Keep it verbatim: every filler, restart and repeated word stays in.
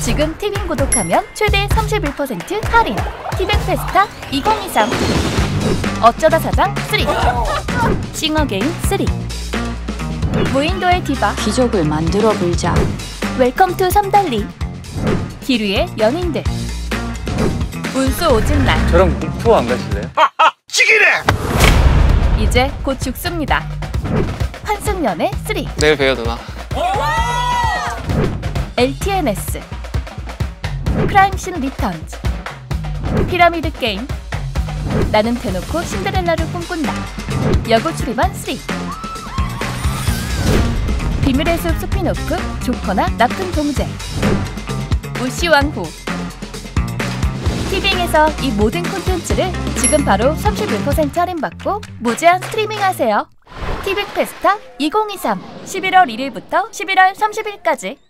지금 티빙 구독하면 최대 삼십일 퍼센트 할인. 티빙 페스타 이천이십삼. 어쩌다 사장 삼. 싱어게임 삼. 무인도의 디바 기적을 만들어 불자. 웰컴 투 삼달리. 기류의 연인들. 운수 오진 날. 저랑 목포 안 가실래요? 찌기래! 이제 곧 죽습니다. 환승연애 삼. 내일 봬요 누나. 엘티엔에스. 크라임씬 리턴즈. 피라미드 게임. 나는 대놓고 신데렐라를 꿈꾼다. 여고 출입한 삼. 비밀의 숲 스피노프 조커나 나쁜 동생. 우시왕후. 티빙에서 이 모든 콘텐츠를 지금 바로 삼십일 퍼센트 할인받고 무제한 스트리밍하세요. 티빙 페스타 이천이십삼. 십일월 일일부터 십일월 삼십일까지.